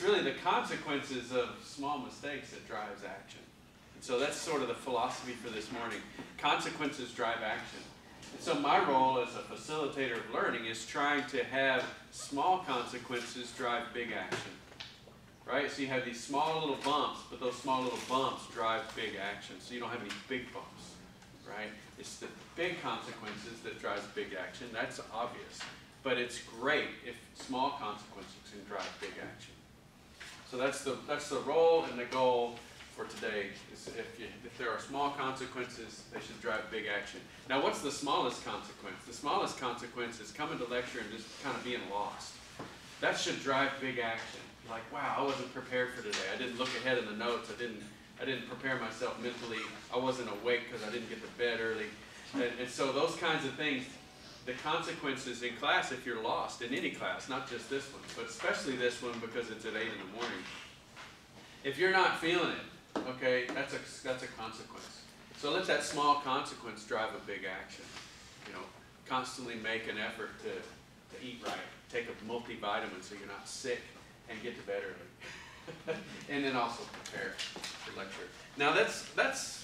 it's really the consequences of small mistakes that drives action. And so that's sort of the philosophy for this morning. Consequences drive action. And so my role as a facilitator of learning is trying to have small consequences drive big action. Right? So you have these small little bumps, but those small little bumps drive big action. So you don't have any big bumps. Right? It's the big consequences that drives big action. That's obvious. But it's great if small consequences can drive big action. So that's the role and the goal for today. Is if there are small consequences, they should drive big action. Now, what's the smallest consequence? The smallest consequence is coming to lecture and just kind of being lost. That should drive big action. Like, wow, I wasn't prepared for today. I didn't look ahead in the notes. I didn't prepare myself mentally. I wasn't awake because I didn't get to bed early. And so those kinds of things, the consequences in class, if you're lost, in any class, not just this one, but especially this one because it's at 8 in the morning. If you're not feeling it, okay, that's a consequence. So let that small consequence drive a big action. You know, constantly make an effort to eat right. Take a multivitamin so you're not sick and get to bed early. And then also prepare for lecture. Now that's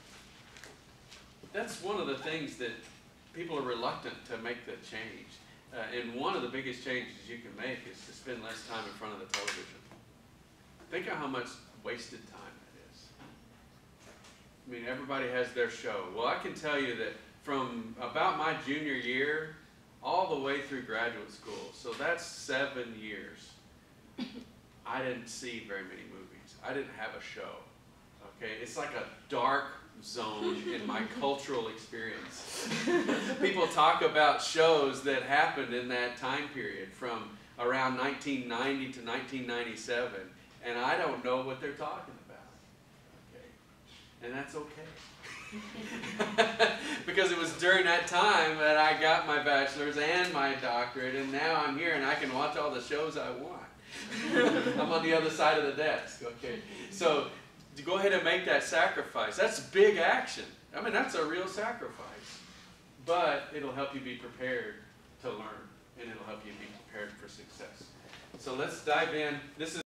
one of the things that people are reluctant to make the change. And one of the biggest changes you can make is to spend less time in front of the television. Think of how much wasted time that is. I mean, everybody has their show. Well, I can tell you that from about my junior year all the way through graduate school, so that's 7 years, I didn't see very many movies. I didn't have a show. Okay, it's like a dark zone in my cultural experience. People talk about shows that happened in that time period from around 1990 to 1997, and I don't know what they're talking about. Okay, and that's okay. Because it was during that time that I got my bachelor's and my doctorate, and now I'm here and I can watch all the shows I want. I'm on the other side of the desk. Okay, so to go ahead and make that sacrifice, that's big action. I mean, that's a real sacrifice. But it'll help you be prepared to learn, and it'll help you be prepared for success. So let's dive in. This is